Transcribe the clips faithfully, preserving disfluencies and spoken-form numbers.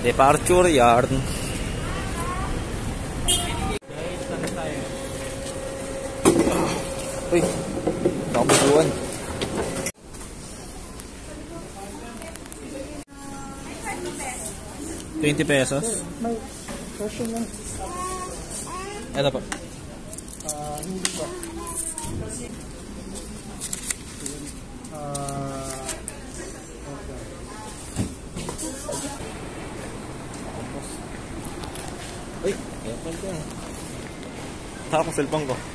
Departure yard. Uy, nakabubuan. twenty pesos. May version lang. Ito po. Ah, hindi ba? Ah, okay. Uy, aircon ko. Taka ko cellphone ko.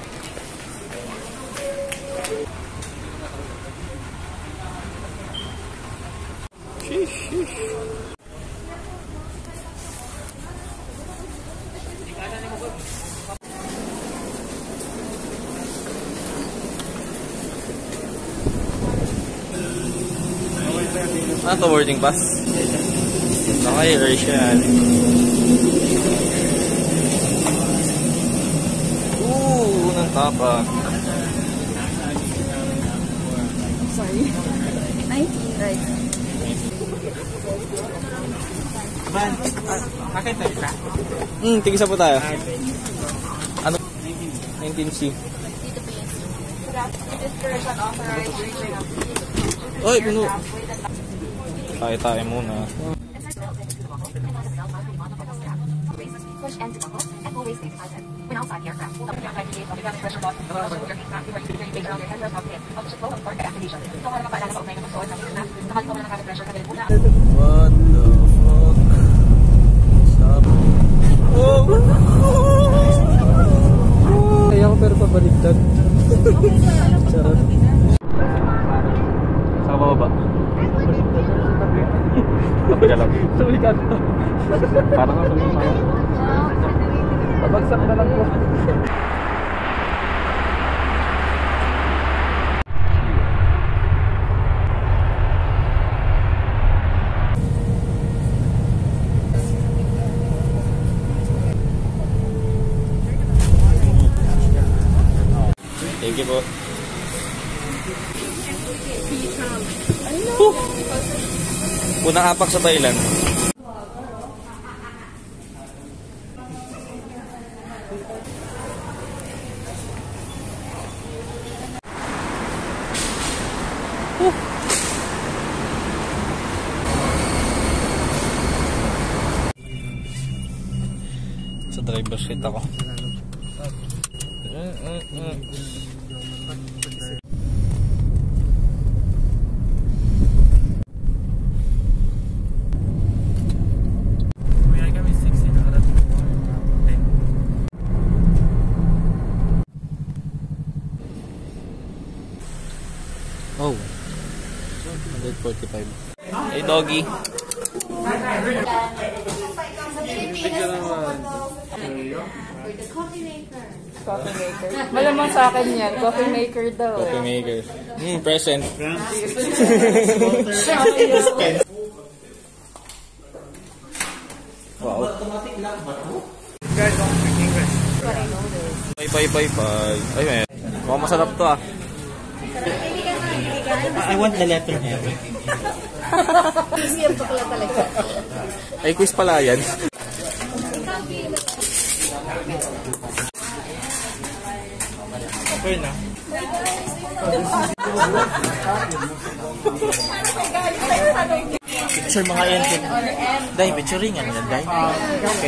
Sheesh, sheesh. Ano to, boarding pass? Naka-air siya. Ooh, unang tapa. Sorry. nineteen, right? Ban, bakit tayo ka? Hmm, tigisa po tayo. Ano? nineteen C. Oy, puno. Tayo-tayo muna. What the fuck? Stop. Oh! Kaya ko pero pabaliktad. Charot. Sa baba. Tapi ka lang. Sumikat. Parang ako sumikat. Pabagsak na lang po. Thank you po. Ano? Unang apak sa Thailand. Uh. Sa driver's seat ako. Uh, uh, uh. Oh, one forty-five. Hey, doggy. Coffee maker. Malamang sa akin yan. Coffee maker daw. Coffee maker. Hmm, present. Wow. Guys, don't speak English. What I noticed. Bye, bye, bye, bye. Ay, man. Mukhang masarap to ah. I want the letter M. Hindi yung bakla talaga. Ay, quiz pala yan. Okay na. Picture mga yan. Dahil picturing yan yan, dahil. Okay.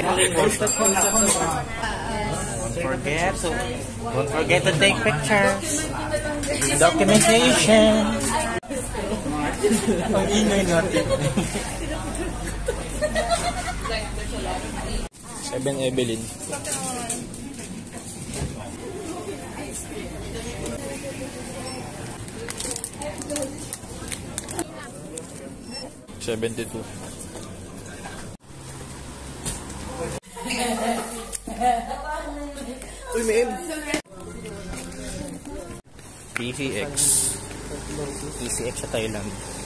Don't forget to, don't forget to take pictures. Documentation. Ang ingay natin. Seven Evelyn. Seventy-two. Uy, may M. P C X. P C X sa Thailand.